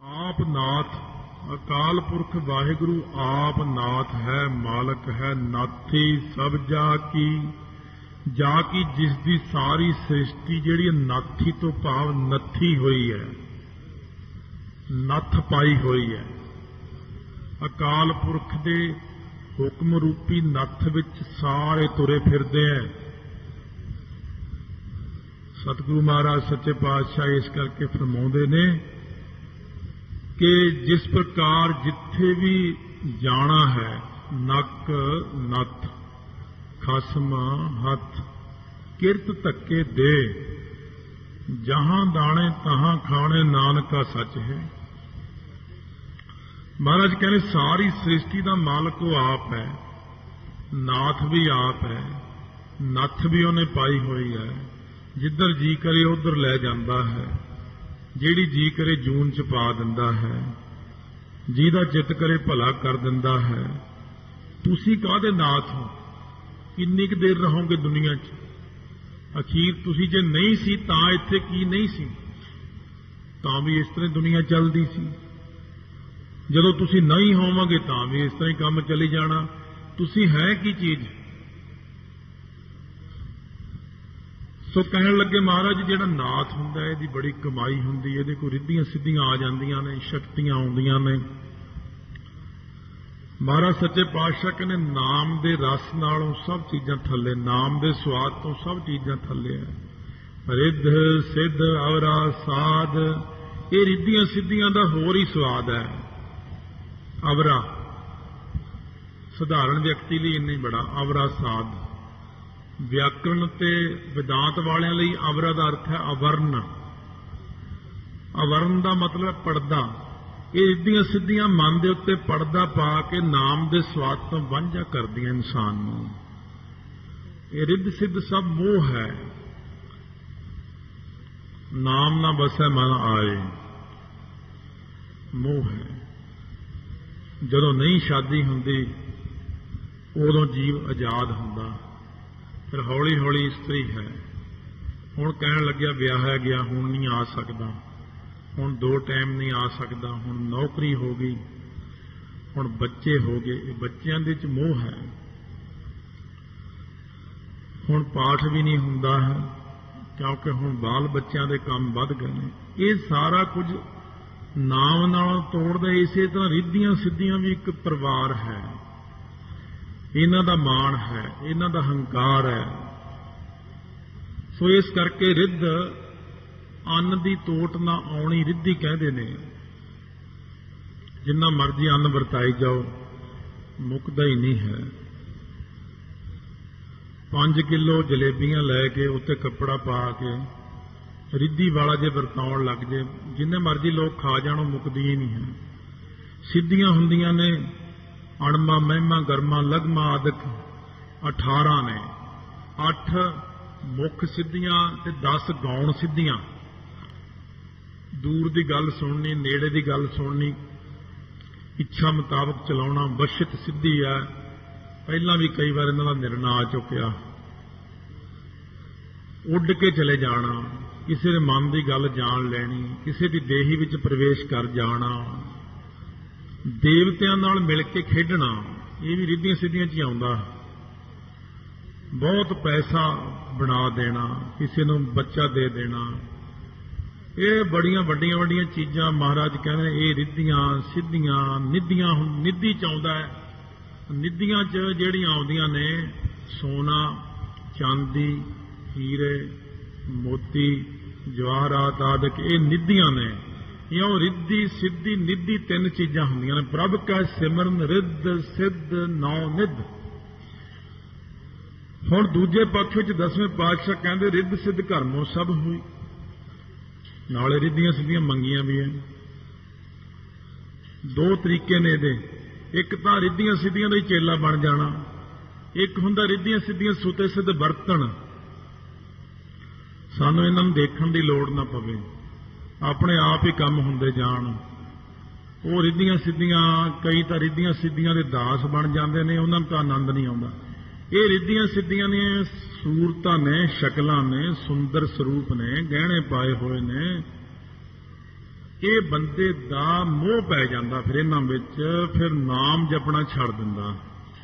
आप नाथ अकाल पुरख वाहिगुरु आप नाथ है मालक है नाथी सब जा की जिस दी सारी सृष्टि जिहड़ी नाथी तो भाव नथी हुई है नथ पाई हुई है। अकाल पुरख दे हुक्म रूपी नथ विच सारे तुरे फिरदे हैं। सतगुरु महाराज सच्चे पातशाह इस करके फरमाउंदे ने कि जिस प्रकार जिथे भी जाना है नक नथ खसम हथ किरत धक्के दे जहां दाने तहां खाने नानका सच है। महाराज कहने सारी सृष्टि का मालक वो आप है, नाथ भी आप है, नथ भी उन्हें पाई हुई है। जिधर जी करे उधर ले जाता है, ਜਿਹੜੀ जी करे जून च पा दिंदा है, ਜਿਹਦਾ चित करे भला कर दिंदा है। तुसी काहदे नाथ हो, किन्नी क देर रहोगे दुनिया च? अखीर तुसी जे नहीं सी तां इत्थे की नहीं सी, तां भी इस तरह दुनिया चलदी सी। जदों तुसी नहीं होवोगे तां भी इस तरह काम चली जाना। तुसी है की चीज? सो कहण लगे महाराज जिहड़ा नाथ हुंदा इहदी बड़ी कमाई हुंदी, इहदे कोल रिद्धियां सिद्धियां आ जांदियां ने, शक्तियां आउंदियां ने। महाराज सच्चे पातशाह कहने नाम दे रस नालों सब चीजां थल्ले, नाम दे स्वाद तो सब चीजां थल्ले है। रिद्ध सिद्ध अवरा साध ये रिद्धियां सिद्धियां दा होर ही स्वाद है। अवरा साधारण व्यक्ति लई इन्नी बड़ा, अवरा साध व्याकरण ते वेदांत वालियां लई अवरा दा अर्थ है अवर्ण। अवर्ण दा मतलब है पड़दा। ये रिद्धियां सिद्धियां मन दे उत्ते पड़दा पा के नाम दे स्वाद तो वांझा करदियां इंसान नूं। ये रिद्ध सिद्ध सब मोह है। नाम ना बसै मन आए, मोह है। जदों नहीं शादी हुंदी उदों जीव आजाद हुंदा, फिर हौली हौली इस्त्री है। हुण कहण लग्या विआहिया गया हुण नहीं आ सकदा, हुण दो टाइम नहीं आ सकदा, हुण नौकरी हो गई, हुण बच्चे हो गए। बच्चों दे च मोह है। हुण पाठ भी नहीं हुंदा है क्योंकि हुण बाल बच्चों के काम वध गए ने। ये सारा कुछ नाम नाल तोड़दा। इसे तरह रिद्धियां सिद्धियां भी एक परिवार है, इन्हां दा मान है, इन्हां दा हंकार है। सो इस करके रिद्ध अन्न दी तोट ना आउणी रिद्धी कहदे ने। जिन्ना मर्जी अन्न वरताई जाओ मुकदा ही नहीं है। 5 किलो जलेबियां लैके उत्ते कपड़ा पा के रिद्धी वाला जे वरताउण लग जे, जिन्ने मर्जी लोग खा जाणो मुकदी ही नहीं है। सिद्धियां हुंदियां ने अणमा महिमा गरमा लगमा आदਿਕ 18 ने। 8 मुख सिद्धियां ते 10 गौण सिद्धियां। दूर की गल सुननी, नेड़े की गल सुननी, इच्छा मुताबक चलाउणा वशित सिद्धि है। पहला भी कई बार इन्हां दा निर्णय आ चुकिया। उड़ के चले जाना, किसी के मन की गल जान लैनी, किसी की देही विच प्रवेश कर जाना, देवतियां नाल मिल के खेडना, ये भी रिद्धियां सिद्धियां च आउंदा। बहुत पैसा बना देना, किसी नूं बच्चा दे देना, ये बड़ियां वड्डियां वड्डियां चीजां महाराज कहने ये रिद्धियां सिद्धियां निधियां। निधि च आउंदा है। निधियां च जिहड़ियां आउंदियां ने सोना चांदी हीरे मोती जवाहरात आदਿਕ ये निधियां ने। यो रिद्धि सिद्धि निधि 3 चीजां हुंदियां ने। प्रभ का सिमरन रिद्ध सिद्ध नौ निध। हुण दूजे पक्ष विच 10वें पातशाह कहंदे रिद्ध सिद्ध घरमों सब हुई। नाले रिद्धियां सिद्धियां मंगियां भी हैं। 2 तरीके ने इहदे। एक तां रिद्धियां सिद्धियां दा ही चेला बन जाना, एक हुंदा रिद्धियां सिद्धियां सुते सिद्ध बरतन। सानूं इन्हां नूं देखण दी लोड़ ना पवे, अपने आप ही काम हुंदे जाण। वो रिद्धियां सिद्धियां कई तां रिद्धियां सिद्धियां दे दास बन जांदे ने, उन्हां नूं तां आनंद नहीं आउंदा। ये रिद्धियां सिद्धियां ने सूरतां ने, शक्लां ने, सुंदर स्वरूप ने, गहणे पाए हुए ने, ਇਹ ਬੰਦੇ ਦਾ ਮੋਹ ਪੈ ਜਾਂਦਾ ਫਿਰ ਇਹਨਾਂ ਵਿੱਚ, ਫਿਰ ਨਾਮ ਜਪਣਾ ਛੱਡ ਦਿੰਦਾ।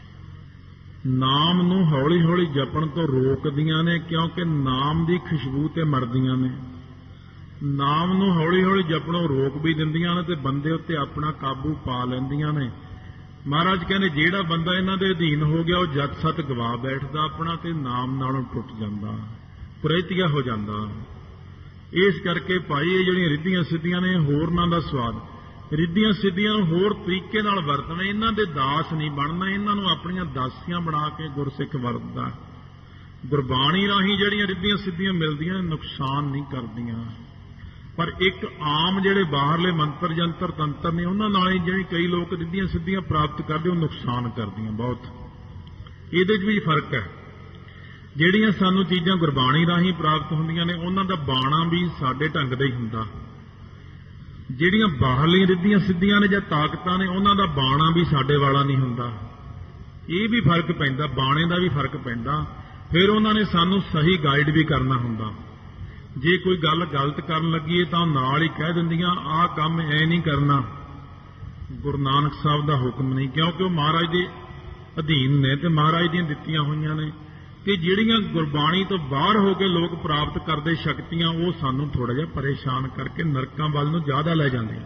ਨਾਮ ਨੂੰ ਹੌਲੀ ਹੌਲੀ ਜਪਣ ਤੋਂ ਰੋਕਦੀਆਂ ਨੇ, ਕਿਉਂਕਿ ਨਾਮ ਦੀ ਖੁਸ਼ਬੂ ਤੇ ਮਰਦੀਆਂ ਨੇ। ਨਾਮ ਨੂੰ ਹੌਲੀ ਹੌਲੀ ਜਪਣੋਂ ਰੋਕ ਵੀ ਦਿੰਦੀਆਂ ਨੇ ਤੇ ਬੰਦੇ ਉੱਤੇ ਆਪਣਾ ਕਾਬੂ ਪਾ ਲੈਂਦੀਆਂ ਨੇ। ਮਹਾਰਾਜ ਕਹਿੰਦੇ ਜਿਹੜਾ ਬੰਦਾ ਇਹਨਾਂ ਦੇ ਅਧੀਨ ਹੋ ਗਿਆ ਉਹ ਜਤ ਸਤ ਗਵਾ ਬੈਠਦਾ ਆਪਣਾ, ਤੇ ਨਾਮ ਨਾਲੋਂ ਟੁੱਟ ਜਾਂਦਾ, ਕੁਰੇਤੀਆ ਹੋ ਜਾਂਦਾ। ਇਸ ਕਰਕੇ ਭਾਈ ਇਹ ਜਿਹੜੀਆਂ ਰਿੱਧੀਆਂ ਸਿੱਧੀਆਂ ਨੇ ਹੋਰਨਾਂ ਦਾ ਸਵਾਦ, ਰਿੱਧੀਆਂ ਸਿੱਧੀਆਂ ਨੂੰ ਹੋਰ ਤਰੀਕੇ ਨਾਲ ਵਰਤਣਾ, ਇਹਨਾਂ ਦੇ ਦਾਸ ਨਹੀਂ ਬਣਨਾ, ਇਹਨਾਂ ਨੂੰ ਆਪਣੀਆਂ ਦਾਸੀਆਂ ਬਣਾ ਕੇ ਗੁਰਸਿੱਖ ਵਰਤਦਾ। ਗੁਰਬਾਣੀ ਰਾਹੀਂ ਜਿਹੜੀਆਂ ਰਿੱਧੀਆਂ ਸਿੱਧੀਆਂ ਮਿਲਦੀਆਂ ਨੁਕਸਾਨ ਨਹੀਂ ਕਰਦੀਆਂ, ਪਰ ਇੱਕ ਆਮ ਜਿਹੜੇ ਬਾਹਰਲੇ ਮੰਤਰ ਜੰਤਰ ਤੰਤਰ ਨੇ ਉਹਨਾਂ ਨਾਲ ਹੀ ਜਿਹੜੀ ਕਈ ਲੋਕ ਰਿੱਧੀਆਂ ਸਿੱਧੀਆਂ ਪ੍ਰਾਪਤ ਕਰਦੇ ਉਹ ਨੁਕਸਾਨ ਕਰਦੀਆਂ ਬਹੁਤ। ਇਹਦੇ 'ਚ ਵੀ ਫਰਕ ਹੈ। ਜਿਹੜੀਆਂ ਸਾਨੂੰ ਚੀਜ਼ਾਂ ਗੁਰਬਾਣੀ ਰਾਹੀਂ ਪ੍ਰਾਪਤ ਹੁੰਦੀਆਂ ਨੇ ਉਹਨਾਂ ਦਾ ਬਾਣਾ ਵੀ ਸਾਡੇ ਢੰਗ ਦਾ ਹੀ ਹੁੰਦਾ। ਜਿਹੜੀਆਂ ਬਾਹਰਲੀਆਂ ਰਿੱਧੀਆਂ ਸਿੱਧੀਆਂ ਨੇ ਜਾਂ ਤਾਕਤਾਂ ਨੇ ਉਹਨਾਂ ਦਾ ਬਾਣਾ ਵੀ ਸਾਡੇ ਵਾਲਾ ਨਹੀਂ ਹੁੰਦਾ। ਇਹ ਵੀ ਫਰਕ ਪੈਂਦਾ, ਬਾਣੇ ਦਾ ਵੀ ਫਰਕ ਪੈਂਦਾ। ਫਿਰ ਉਹਨਾਂ ਨੇ ਸਾਨੂੰ ਸਹੀ ਗਾਈਡ ਵੀ ਕਰਨਾ ਹੁੰਦਾ। ਜੇ ਕੋਈ ਗੱਲ ਗਲਤ ਕਰਨ ਲੱਗੀਏ ਤਾਂ ਨਾਲ ਹੀ ਕਹਿ ਦਿੰਦੀਆਂ ਆਹ ਕੰਮ ਐ ਨਹੀਂ ਕਰਨਾ, ਗੁਰੂ ਨਾਨਕ ਸਾਹਿਬ ਦਾ ਹੁਕਮ ਨਹੀਂ, ਕਿਉਂਕਿ ਉਹ ਮਹਾਰਾਜ ਦੇ ਅਧੀਨ ਨੇ ਤੇ ਮਹਾਰਾਜ ਦੀਆਂ ਦਿੱਤੀਆਂ ਹੋਈਆਂ ਨੇ। ਤੇ ਜਿਹੜੀਆਂ ਗੁਰਬਾਣੀ ਤੋਂ ਬਾਹਰ ਹੋ ਕੇ ਲੋਕ ਪ੍ਰਾਪਤ ਕਰਦੇ ਸ਼ਕਤੀਆਂ ਉਹ ਸਾਨੂੰ ਥੋੜਾ ਜਿਹਾ ਪਰੇਸ਼ਾਨ ਕਰਕੇ ਨਰਕਾਂ ਵੱਲ ਨੂੰ ਜ਼ਿਆਦਾ ਲੈ ਜਾਂਦੀਆਂ।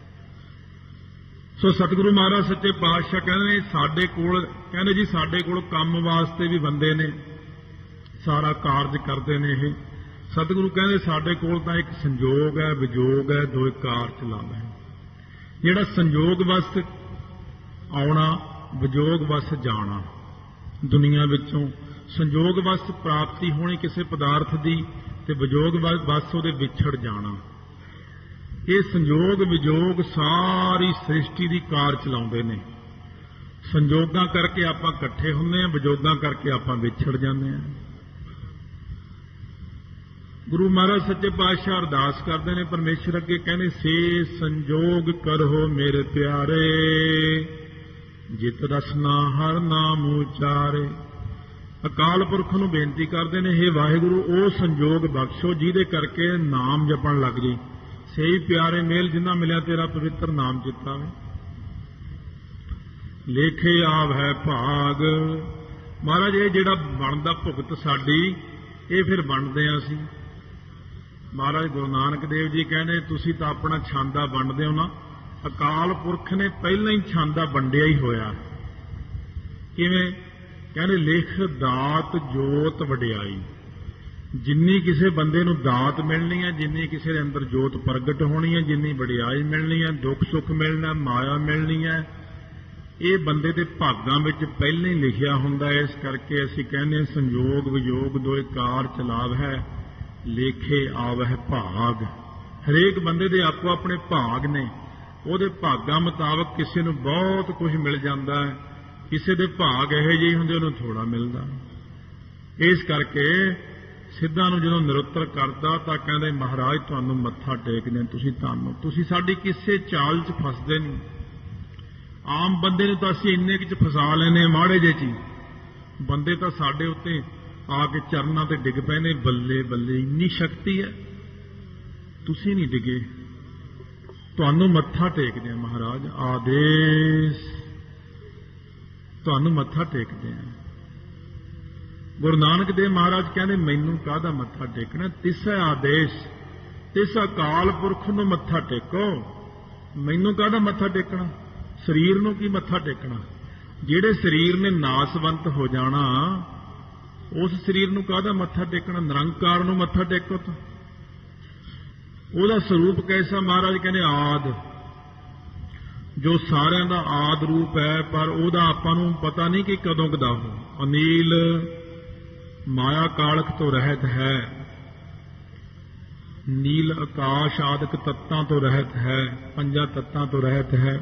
ਸੋ ਸਤਿਗੁਰੂ ਮਹਾਰਾਜ ਸੱਚੇ ਪਾਤਸ਼ਾਹ ਕਹਿੰਦੇ ਸਾਡੇ ਕੋਲ, ਕਹਿੰਦੇ ਜੀ ਸਾਡੇ ਕੋਲ ਕੰਮ ਵਾਸਤੇ ਵੀ ਬੰਦੇ ਨੇ, ਸਾਰਾ ਕਾਰਜ ਕਰਦੇ ਨੇ ਇਹ। ਸਤਿਗੁਰੂ ਕਹਿੰਦੇ ਸਾਡੇ ਕੋਲ ਤਾਂ ਇੱਕ ਸੰਜੋਗ ਹੈ, ਵਿਜੋਗ ਹੈ, ਦੋ ਕਾਰ ਚਲਾਉਣਾ ਹੈ। ਜਿਹੜਾ ਸੰਜੋਗ ਵਸ ਆਉਣਾ, ਵਿਜੋਗ ਵਸ ਜਾਣਾ, ਦੁਨੀਆ ਵਿੱਚੋਂ ਸੰਜੋਗ ਵਸ ਪ੍ਰਾਪਤੀ ਹੋਣੀ ਕਿਸੇ ਪਦਾਰਥ ਦੀ ਤੇ ਵਿਜੋਗ ਵਸ ਉਹਦੇ ਵਿਛੜ ਜਾਣਾ। ਇਹ ਸੰਜੋਗ ਵਿਜੋਗ ਸਾਰੀ ਸ੍ਰਿਸ਼ਟੀ ਦੀ ਕਾਰ ਚਲਾਉਂਦੇ ਨੇ। ਸੰਜੋਗਾਂ ਕਰਕੇ ਆਪਾਂ ਇਕੱਠੇ ਹੁੰਦੇ ਹਾਂ, ਵਿਜੋਗਾਂ ਕਰਕੇ ਆਪਾਂ ਵਿਛੜ ਜਾਂਦੇ ਹਾਂ। ਗੁਰੂ ਮਹਾਰਾਜ ਸੱਚੇ ਪਾਤਸ਼ਾਹ ਅਰਦਾਸ ਕਰਦੇ ਨੇ ਪਰਮੇਸ਼ਰ ਅੱਗੇ, ਕਹਿੰਦੇ ਸੇ ਸੰਜੋਗ ਕਰੋ ਮੇਰੇ ਪਿਆਰੇ, ਜਿਤ ਰਸਨਾ ਹਰ ਨਾਮ ਉਚਾਰੇ। ਅਕਾਲ ਪੁਰਖ ਨੂੰ ਬੇਨਤੀ ਕਰਦੇ ਨੇ, ਹੇ ਵਾਹਿਗੁਰੂ ਉਹ ਸੰਜੋਗ ਬਖਸ਼ੋ ਜਿਹਦੇ ਕਰਕੇ ਨਾਮ ਜਪਣ ਲੱਗ ਜੀ। ਸਹੀ ਪਿਆਰੇ ਮੇਲ ਜਿੰਨਾ ਮਿਲਿਆ ਤੇਰਾ ਪਵਿੱਤਰ ਨਾਮ ਚਿਤਾਵੇ। ਲੇਖੇ ਆਵ ਹੈ ਭਾਗ। ਮਹਾਰਾਜ ਇਹ ਜਿਹੜਾ ਬਣਦਾ ਭੁਗਤ ਸਾਡੀ, ਇਹ ਫਿਰ ਵੰਡਦੇ ਹਾਂ ਅਸੀਂ। ਮਹਾਰਾਜ ਗੁਰੂ ਨਾਨਕ ਦੇਵ ਜੀ ਕਹਿੰਦੇ ਤੁਸੀਂ ਤਾਂ ਆਪਣਾ ਛਾਂਦਾ ਵੰਡਦੇ ਹੋ ਨਾ, ਅਕਾਲ ਪੁਰਖ ਨੇ ਪਹਿਲਾਂ ਹੀ ਛਾਂਦਾ ਵੰਡਿਆ ਹੀ ਹੋਇਆ। ਕਿਵੇਂ? ਕਹਿੰਦੇ ਲਿਖ ਦਾਤ ਜੋਤ ਵਡਿਆਈ। ਜਿੰਨੀ ਕਿਸੇ ਬੰਦੇ ਨੂੰ ਦਾਤ ਮਿਲਣੀ ਹੈ, ਜਿੰਨੀ ਕਿਸੇ ਦੇ ਅੰਦਰ ਜੋਤ ਪ੍ਰਗਟ ਹੋਣੀ ਹੈ, ਜਿੰਨੀ ਵਡਿਆਈ ਮਿਲਣੀ ਹੈ, ਦੁੱਖ ਸੁੱਖ ਮਿਲਣਾ, ਮਾਇਆ ਮਿਲਣੀ ਹੈ, ਇਹ ਬੰਦੇ ਦੇ ਭਾਗਾਂ ਵਿੱਚ ਪਹਿਲਾਂ ਹੀ ਲਿਖਿਆ ਹੁੰਦਾ। ਇਸ ਕਰਕੇ ਅਸੀਂ ਕਹਿੰਦੇ ਸੰਜੋਗ ਵਿਜੋਗ ਦੋਏ ਕਾਰ ਚਲਾਵ ਹੈ, ਲੇਖੇ ਆਵਹਿ ਭਾਗ। ਹਰੇਕ ਬੰਦੇ ਦੇ ਆਪੋ ਆਪਣੇ ਭਾਗ ਨੇ, ਉਹਦੇ ਭਾਗਾਂ ਮੁਤਾਬਕ ਕਿਸੇ ਨੂੰ ਬਹੁਤ ਕੁਝ ਮਿਲ ਜਾਂਦਾ ਹੈ, ਕਿਸੇ ਦੇ ਭਾਗ ਇਹੋ ਜਿਹੇ ਹੁੰਦੇ ਉਹਨੂੰ ਥੋੜਾ ਮਿਲਦਾ। ਇਸ ਕਰਕੇ ਸਿੱਧਾਂ ਨੂੰ ਜਦੋਂ ਨਿਰੁੱਤਰ ਕਰਦਾ ਤਾਂ ਕਹਿੰਦੇ ਮਹਾਰਾਜ ਤੁਹਾਨੂੰ ਮੱਥਾ ਟੇਕਦੇ, ਤੁਸੀਂ ਧੰਨ, ਤੁਸੀਂ ਸਾਡੀ ਕਿਸੇ ਚਾਲ 'ਚ ਫਸਦੇ ਨਹੀਂ। ਆਮ ਬੰਦੇ ਨੂੰ ਤਾਂ ਅਸੀਂ ਇੰਨੇ ਕੁ 'ਚ ਫਸਾ ਲੈਨੇ ਮਾੜੇ ਜਿਹੇ 'ਚ। ਬੰਦੇ ਤਾਂ ਸਾਡੇ ਉੱਤੇ ਆ ਕੇ ਚਰਨਾਂ ਤੇ ਡਿੱਗ ਪਏ ਨੇ, ਬੱਲੇ ਬੱਲੇ ਇੰਨੀ ਸ਼ਕਤੀ ਹੈ। ਤੁਸੀਂ ਨਹੀਂ ਡਿੱਗੇ, ਤੁਹਾਨੂੰ ਮੱਥਾ ਟੇਕਦੇ ਆ ਮਹਾਰਾਜ, ਆਦੇਸ਼ ਤੁਹਾਨੂੰ ਮੱਥਾ ਟੇਕਦੇ ਆ। ਗੁਰੂ ਨਾਨਕ ਦੇਵ ਮਹਾਰਾਜ ਕਹਿੰਦੇ ਮੈਨੂੰ ਕਾਹਦਾ ਮੱਥਾ ਟੇਕਣਾ, ਤਿਸੈ ਆਦੇਸ਼, ਤਿਸ ਅਕਾਲ ਪੁਰਖ ਨੂੰ ਮੱਥਾ ਟੇਕੋ, ਮੈਨੂੰ ਕਾਹਦਾ ਮੱਥਾ ਟੇਕਣਾ, ਸਰੀਰ ਨੂੰ ਕੀ ਮੱਥਾ ਟੇਕਣਾ। ਜਿਹੜੇ ਸਰੀਰ ਨੇ ਨਾਸਵੰਤ ਹੋ ਜਾਣਾ ਉਸ ਸਰੀਰ ਨੂੰ ਕਾਹਦਾ ਮੱਥਾ ਟੇਕਣਾ, ਨਿਰੰਕਾਰ ਨੂੰ ਮੱਥਾ ਟੇਕੋ। ਤਾਂ ਉਹਦਾ ਸਰੂਪ ਕੈਸਾ? ਮਹਾਰਾਜ ਕਹਿੰਦੇ ਆਦ, ਜੋ ਸਾਰਿਆਂ ਦਾ ਆਦ ਰੂਪ ਹੈ, ਪਰ ਉਹਦਾ ਆਪਾਂ ਨੂੰ ਪਤਾ ਨਹੀਂ ਕਿ ਕਦੋਂ ਕਦਾ ਹੋ। ਅਨੀਲ ਮਾਇਆ ਕਾਲਖ ਤੋਂ ਰਹਿਤ ਹੈ, ਨੀਲ ਆਕਾਸ਼ ਆਦਿਕ ਤੱਤਾਂ ਤੋਂ ਰਹਿਤ ਹੈ, ਪੰਜਾਂ ਤੱਤਾਂ ਤੋਂ ਰਹਿਤ ਹੈ।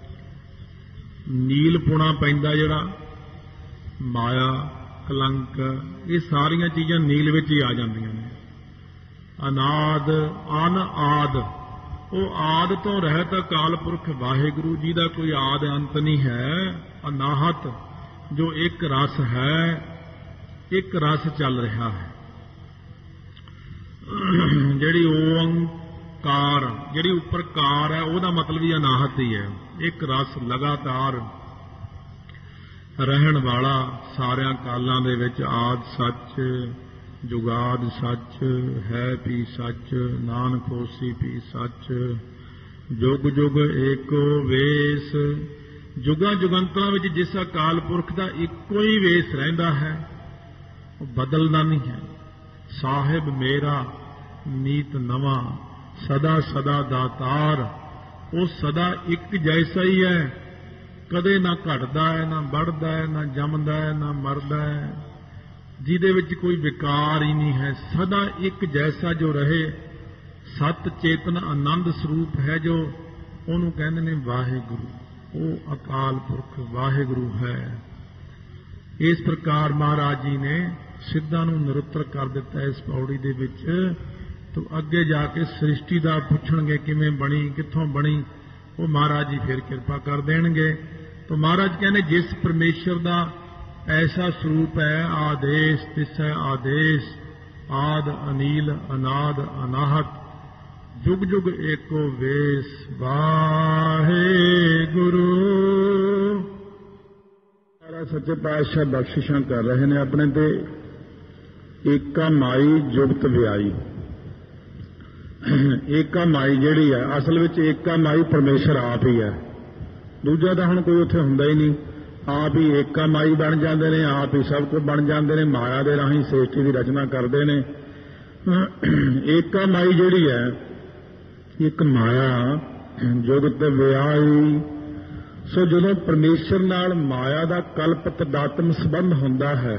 ਨੀਲ ਪੁਣਾ ਪੈਂਦਾ ਜਿਹੜਾ ਮਾਇਆ ਕਲੰਕ, ਇਹ ਸਾਰੀਆਂ ਚੀਜ਼ਾਂ ਨੀਲ ਵਿੱਚ ਹੀ ਆ ਜਾਂਦੀਆਂ ਨੇ। ਅਨਾਦ ਅਨ ਆਦ, ਉਹ ਆਦ ਤੋਂ ਰਹਿਤ ਅਕਾਲ ਪੁਰਖ ਵਾਹਿਗੁਰੂ ਜੀ ਦਾ ਕੋਈ ਆਦ ਅੰਤ ਨਹੀਂ ਹੈ। ਅਨਾਹਤ, ਜੋ ਇੱਕ ਰਸ ਹੈ, ਇੱਕ ਰਸ ਚੱਲ ਰਿਹਾ ਹੈ। ਜਿਹੜੀ ਕਾਰ, ਜਿਹੜੀ ਉੱਪਰ ਕਾਰ ਹੈ ਉਹਦਾ ਮਤਲਬ ਹੀ ਅਨਾਹਤ ਹੀ ਹੈ। ਇੱਕ ਰਸ ਲਗਾਤਾਰ ਰਹਿਣ ਵਾਲਾ, ਸਾਰਿਆਂ ਕਾਲਾਂ ਦੇ ਵਿੱਚ ਆਦ ਸੱਚ, ਜੁਗਾਦ ਸੱਚ, ਹੈ ਵੀ ਸੱਚ, ਨਾਨਕ ਹੋਸੀ ਵੀ ਸੱਚ, ਜੁਗ ਜੁਗ ਏਕੋ ਵੇਸ। ਜੁਗਾਂ ਜੁਗੰਤਰਾਂ ਵਿੱਚ ਜਿਸ ਅਕਾਲ ਪੁਰਖ ਦਾ ਇੱਕੋ ਹੀ ਵੇਸ ਰਹਿੰਦਾ ਹੈ, ਉਹ ਬਦਲਦਾ ਨਹੀਂ ਹੈ। ਸਾਹਿਬ ਮੇਰਾ ਨੀਤ ਨਵਾਂ, ਸਦਾ ਸਦਾ ਦਾਤਾਰ। ਉਹ ਸਦਾ ਇੱਕ ਜੈਸਾ ਹੀ ਹੈ, ਕਦੇ ਨਾ ਘਟਦਾ ਹੈ, ਨਾ बढ़ਦਾ ਹੈ, ਨਾ ਜੰਮਦਾ ਹੈ, ਨਾ ਮਰਦਾ ਹੈ, ਜਿਹਦੇ ਵਿੱਚ ਕੋਈ ਵਿਕਾਰ ਹੀ ਨਹੀਂ ਹੈ। ਸਦਾ ਇੱਕ ਜੈਸਾ ਜੋ ਰਹੇ, ਸਤ ਚੇਤਨ ਆਨੰਦ ਸਰੂਪ ਹੈ ਜੋ, ਉਹਨੂੰ ਕਹਿੰਦੇ ਨੇ ਵਾਹਿਗੁਰੂ। ਉਹ ਅਕਾਲ ਪੁਰਖ ਵਾਹਿਗੁਰੂ ਹੈ। ਇਸ ਪ੍ਰਕਾਰ ਮਹਾਰਾਜ ਜੀ ਨੇ ਸਿੱਧਾਂ ਨੂੰ ਨਿਰੁੱਤਰ ਕਰ ਦਿੱਤਾ ਇਸ ਪੌੜੀ ਦੇ ਵਿੱਚ। ਤੋਂ ਅੱਗੇ ਜਾ ਕੇ ਸ੍ਰਿਸ਼ਟੀ ਦਾ ਪੁੱਛਣਗੇ ਕਿਵੇਂ ਬਣੀ, ਕਿੱਥੋਂ ਬਣੀ, ਉਹ ਮਹਾਰਾਜ ਜੀ ਫਿਰ ਕਿਰਪਾ ਕਰ ਦੇਣਗੇ। ਤਾਂ ਮਹਾਰਾਜ ਕਹਿੰਦੇ ਜਿਸ ਪਰਮੇਸ਼ਰ ਦਾ ਐਸਾ ਸਰੂਪ ਹੈ, ਆਦੇਸ਼ ਤਿਸ ਹੈ ਆਦੇਸ਼, ਆਦ ਅਨੀਲ ਅਨਾਦ ਅਨਾਹਤ, ਜੁਗ ਜੁਗ ਏਕੋ ਵੇਸ, ਵਾਹਿਗੁਰੂ। ਸੱਚੇ ਪਾਤਸ਼ਾਹ ਬਖਸ਼ਿਸ਼ਾਂ ਕਰ ਰਹੇ ਨੇ ਆਪਣੇ ਤੇ। ਏਕਾ ਮਾਈ ਜੁਗਤ ਵਿਆਈ। ਏਕਾ ਮਾਈ ਜਿਹੜੀ ਹੈ, ਅਸਲ ਵਿੱਚ ਏਕਾ ਮਾਈ ਪਰਮੇਸ਼ਰ ਆਪ ਹੀ ਹੈ। ਦੂਜਾ ਤਾਂ ਹੁਣ ਕੋਈ ਉੱਥੇ ਹੁੰਦਾ ਹੀ ਨਹੀਂ। ਆਪ ਹੀ ਏਕਾ ਮਾਈ ਬਣ ਜਾਂਦੇ ਨੇ, ਆਪ ਹੀ ਸਭ ਕੁਝ ਬਣ ਜਾਂਦੇ ਨੇ। ਮਾਇਆ ਦੇ ਰਾਹੀਂ ਸ੍ਰਿਸ਼ਟੀ ਦੀ ਰਚਨਾ ਕਰਦੇ ਨੇ। ਏਕਾ ਮਾਈ ਜਿਹੜੀ ਹੈ, ਇੱਕ ਮਾਇਆ ਜੁਗਤ ਵਿਆਈ। ਸੋ ਜਦੋਂ ਪਰਮੇਸ਼ਰ ਨਾਲ ਮਾਇਆ ਦਾ ਕਲਪਤ ਦਾਤਮ ਸੰਬੰਧ ਹੁੰਦਾ ਹੈ,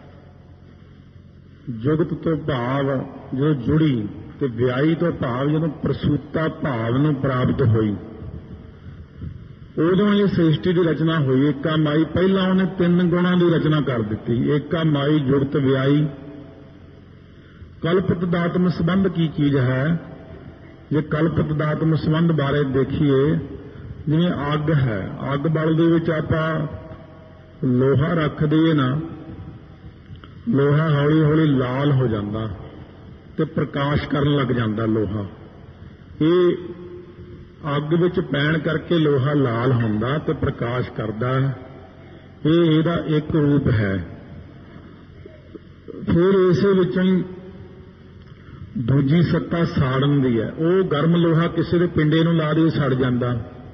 ਜੁਗਤ ਤੋਂ ਭਾਵ ਜਦੋਂ ਜੁੜੀ, ਤੇ ਵਿਆਹੀ ਤੋਂ ਭਾਵ ਜਦੋਂ ਪ੍ਰਸੂਤਾ ਭਾਵ ਨੂੰ ਪ੍ਰਾਪਤ ਹੋਈ, ਉਦੋਂ ਇਹ ਸ੍ਰਿਸ਼ਟੀ ਦੀ ਰਚਨਾ ਹੋਈ। ਏਕਾ ਮਾਈ, ਪਹਿਲਾਂ ਉਹਨੇ 3 ਗੁਣਾਂ ਦੀ ਰਚਨਾ ਕਰ ਦਿੱਤੀ। ਏਕਾ ਮਾਈ ਜੁਗਤ ਵਿਆਹੀ। ਕਲਪਤ ਦਾਤਮ ਸੰਬੰਧ ਕੀ ਚੀਜ਼ ਹੈ? ਜੇ ਕਲਪਤ ਦਾਤਮ ਸੰਬੰਧ ਬਾਰੇ ਦੇਖੀਏ, ਜਿਵੇਂ ਅੱਗ ਹੈ, ਅੱਗ ਬਲ ਦੇ ਵਿੱਚ ਆਪਾਂ ਲੋਹਾ ਰੱਖ ਦਈਏ ਨਾ, ਲੋਹਾ ਹੌਲੀ ਹੌਲੀ ਲਾਲ ਹੋ ਜਾਂਦਾ ਤੇ ਪ੍ਰਕਾਸ਼ ਕਰਨ ਲੱਗ ਜਾਂਦਾ ਲੋਹਾ। ਇਹ ਅੱਗ ਵਿੱਚ ਪੈਣ ਕਰਕੇ ਲੋਹਾ ਲਾਲ ਹੁੰਦਾ ਤੇ ਪ੍ਰਕਾਸ਼ ਕਰਦਾ। ਇਹ ਇਹਦਾ ਇੱਕ ਰੂਪ ਹੈ। ਫਿਰ ਇਸੇ ਵਿੱਚੋਂ ਹੀ ਦੂਜੀ ਸੱਤਾ ਸਾੜਨ ਦੀ ਹੈ। ਉਹ ਗਰਮ ਲੋਹਾ ਕਿਸੇ ਦੇ ਪਿੰਡੇ ਨੂੰ ਲਾ ਦੇ ਸੜ ਜਾਂਦਾ।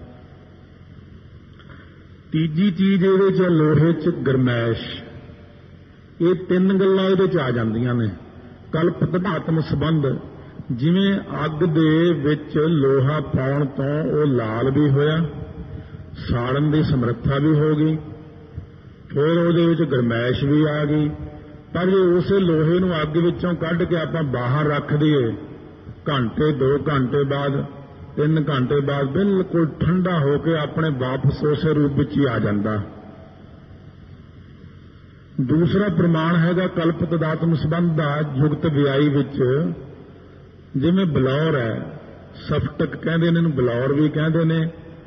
ਤੀਜੀ ਚੀਜ਼ ਇਹਦੇ 'ਚ ਲੋਹੇ 'ਚ ਗਰਮੈਸ਼। ਇਹ 3 ਗੱਲਾਂ ਇਹਦੇ 'ਚ ਆ ਜਾਂਦੀਆਂ ਨੇ। ਕਲਪਤ ਦਾਤਮ ਸੰਬੰਧ, ਜਿਵੇਂ ਅੱਗ ਦੇ ਵਿੱਚ ਲੋਹਾ ਪਾਉਣ ਤੋਂ ਉਹ ਲਾਲ ਵੀ ਹੋਇਆ, ਸਾੜਨ ਦੀ ਸਮਰੱਥਾ ਵੀ ਹੋ ਗਈ, ਫਿਰ ਉਹਦੇ ਵਿੱਚ ਗਰਮੈਸ਼ ਵੀ ਆ ਗਈ। ਪਰ ਜੇ ਉਸੇ ਲੋਹੇ ਨੂੰ ਅੱਗ ਵਿੱਚੋਂ ਕੱਢ ਕੇ ਆਪਾਂ ਬਾਹਰ ਰੱਖ ਦਈਏ, ਘੰਟੇ 2 ਘੰਟੇ ਬਾਅਦ 3 ਘੰਟੇ ਬਾਅਦ ਬਿਲਕੁਲ ਠੰਡਾ ਹੋ ਕੇ ਆਪਣੇ ਵਾਪਸ ਉਸੇ ਰੂਪ ਵਿੱਚ ਹੀ ਆ ਜਾਂਦਾ। ਦੂਸਰਾ ਪ੍ਰਮਾਣ ਹੈਗਾ ਕਲਪਤ ਦਾਤਮ ਸੰਬੰਧ ਦਾ ਜੁਗਤ ਵਿਆਈ ਵਿੱਚ। ਜਿਵੇਂ ਬਲੌਰ ਹੈ, ਸਫਟਕ ਕਹਿੰਦੇ ਨੇ ਇਹਨੂੰ, ਬਲੌਰ ਵੀ ਕਹਿੰਦੇ ਨੇ।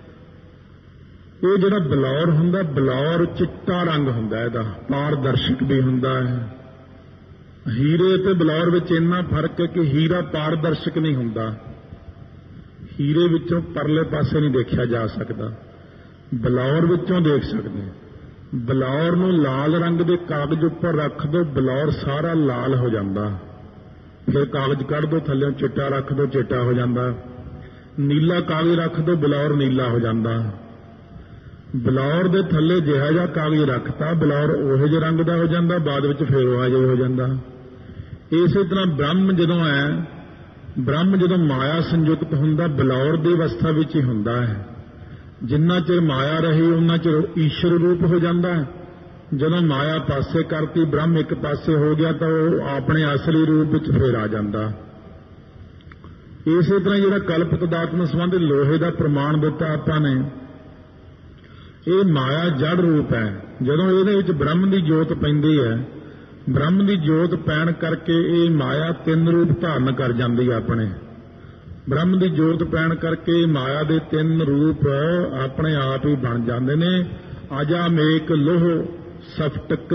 ਇਹ ਜਿਹੜਾ ਬਲੌਰ ਹੁੰਦਾ, ਬਲੌਰ ਚਿੱਟਾ ਰੰਗ ਹੁੰਦਾ, ਇਹਦਾ ਪਾਰਦਰਸ਼ਕ ਵੀ ਹੁੰਦਾ ਹੈ। ਹੀਰੇ ਤੇ ਬਲੌਰ ਵਿੱਚ ਇੰਨਾ ਫਰਕ ਹੈ ਕਿ ਹੀਰਾ ਪਾਰਦਰਸ਼ਕ ਨਹੀਂ ਹੁੰਦਾ, ਹੀਰੇ ਵਿੱਚੋਂ ਪਰਲੇ ਪਾਸੇ ਨਹੀਂ ਦੇਖਿਆ ਜਾ ਸਕਦਾ, ਬਲੌਰ ਵਿੱਚੋਂ ਦੇਖ ਸਕਦੇ। ਬਲੌਰ ਨੂੰ ਲਾਲ ਰੰਗ ਦੇ ਕਾਗਜ਼ ਉੱਪਰ ਰੱਖ ਦਿਓ, ਬਲੌਰ ਸਾਰਾ ਲਾਲ ਹੋ ਜਾਂਦਾ। ਫਿਰ ਕਾਗਜ਼ ਕੱਢ ਦਿਓ, ਥੱਲੇ ਚਿੱਟਾ ਰੱਖ ਦਿਓ, ਚਿੱਟਾ ਹੋ ਜਾਂਦਾ। ਨੀਲਾ ਕਾਗਜ਼ ਰੱਖ ਦਿਓ, ਬਲੌਰ ਨੀਲਾ ਹੋ ਜਾਂਦਾ। ਬਲੌਰ ਦੇ ਥੱਲੇ ਜਿਹਾ ਜਿਹਾ ਕਾਗਜ਼ ਰੱਖਤਾ, ਬਲੌਰ ਉਹੋ ਜਿਹੇ ਰੰਗ ਦਾ ਹੋ ਜਾਂਦਾ, ਬਾਅਦ ਵਿੱਚ ਫਿਰ ਉਹ ਜਿਹਾ ਹੋ ਜਾਂਦਾ। ਇਸੇ ਤਰ੍ਹਾਂ ਬ੍ਰਹਮ ਜਦੋਂ ਹੈ, ਬ੍ਰਹਮ ਜਦੋਂ ਮਾਇਆ ਸੰਯੁਕਤ ਹੁੰਦਾ, ਬਲੌਰ ਦੀ ਅਵਸਥਾ ਵਿੱਚ ਹੀ ਹੁੰਦਾ ਹੈ। ਜਿੰਨਾ ਚਿਰ ਮਾਇਆ ਰਹੀ ਉਹਨਾਂ ਚਿਰ ਈਸ਼ਰ ਰੂਪ ਹੋ ਜਾਂਦਾ ਹੈ। ਜਦੋਂ ਮਾਇਆ ਪਾਸੇ ਕਰਤੀ, ਬ੍ਰਹਮ ਇੱਕ ਪਾਸੇ ਹੋ ਗਿਆ, ਤਾਂ ਉਹ ਆਪਣੇ ਅਸਲੀ ਰੂਪ ਵਿੱਚ ਫਿਰ ਆ ਜਾਂਦਾ। ਇਸੇ ਤਰ੍ਹਾਂ ਜਿਹੜਾ ਕਲਪਤ ਦਾਤਮ ਸੰਬੰਧ ਲੋਹੇ ਦਾ ਪ੍ਰਮਾਣ ਦਿੱਤਾ ਆਪਾਂ ਨੇ, ਇਹ ਮਾਇਆ ਜੜ ਰੂਪ ਹੈ। ਜਦੋਂ ਇਹਦੇ ਵਿੱਚ ਬ੍ਰਹਮ ਦੀ ਜੋਤ ਪੈਂਦੀ ਹੈ, ਬ੍ਰਹਮ ਦੀ ਜੋਤ ਪੈਣ ਕਰਕੇ ਇਹ ਮਾਇਆ 3 ਰੂਪ ਧਾਰਨ ਕਰ ਜਾਂਦੀ ਹੈ ਆਪਣੇ। ਬ੍ਰਹਮ ਦੀ ਜੋਤ ਪੈਣ ਕਰਕੇ ਮਾਇਆ ਦੇ 3 ਰੂਪ ਆਪਣੇ ਆਪ ਹੀ ਬਣ ਜਾਂਦੇ ਨੇ। ਆਜਾ ਮੇਕ ਲੋਹ ਸਫਟਕ